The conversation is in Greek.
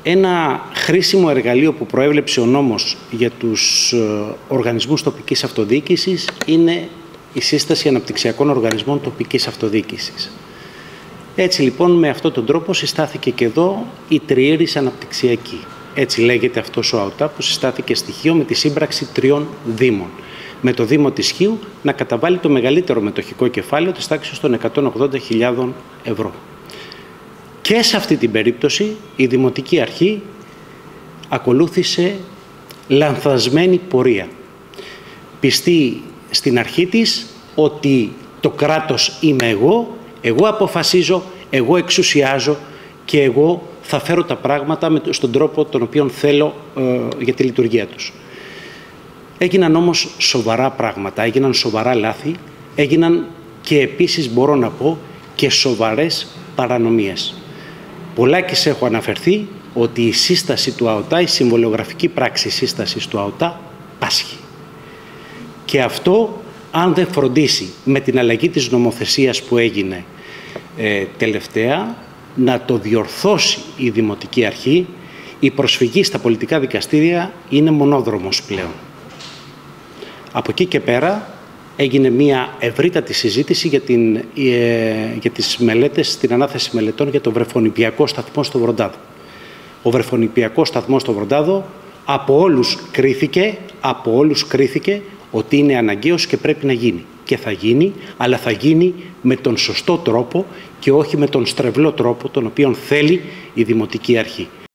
Ένα χρήσιμο εργαλείο που προέβλεψε ο νόμος για τους οργανισμούς τοπικής αυτοδιοίκησης είναι η σύσταση αναπτυξιακών οργανισμών τοπικής αυτοδιοίκησης. Έτσι λοιπόν με αυτόν τον τρόπο συστάθηκε και εδώ η τριήρης αναπτυξιακή. Έτσι λέγεται αυτός ο ΑΟΤΑ που συστάθηκε στη Χίο με τη σύμπραξη 3 δήμων. Με το Δήμο της Χίου να καταβάλει το μεγαλύτερο μετοχικό κεφάλαιο της τάξης των 180.000 ευρώ. Και σε αυτή την περίπτωση η Δημοτική Αρχή ακολούθησε λανθασμένη πορεία. Πιστή στην αρχή της ότι το κράτος είμαι εγώ αποφασίζω, εγώ εξουσιάζω και εγώ θα φέρω τα πράγματα στον τρόπο τον οποίο θέλω για τη λειτουργία τους. Έγιναν όμως σοβαρά πράγματα, έγιναν σοβαρά λάθη, έγιναν και επίσης μπορώ να πω και σοβαρές παρανομίες. Πολλάκις έχω αναφερθεί ότι η σύσταση του ΑΟΤΑ, η συμβολιογραφική πράξη σύστασης του ΑΟΤΑ πάσχει. Και αυτό αν δεν φροντίσει με την αλλαγή της νομοθεσίας που έγινε τελευταία να το διορθώσει η Δημοτική Αρχή, η προσφυγή στα πολιτικά δικαστήρια είναι μονόδρομος πλέον. Από εκεί και πέρα έγινε μια ευρύτατη συζήτηση για τις μελέτες, την ανάθεση μελετών για το βρεφονιπιακό σταθμό στο Βροντάδο. Ο βρεφονιπιακός σταθμός στο Βροντάδο από όλους κρίθηκε ότι είναι αναγκαίος και πρέπει να γίνει. Και θα γίνει, αλλά θα γίνει με τον σωστό τρόπο και όχι με τον στρεβλό τρόπο τον οποίο θέλει η Δημοτική Αρχή.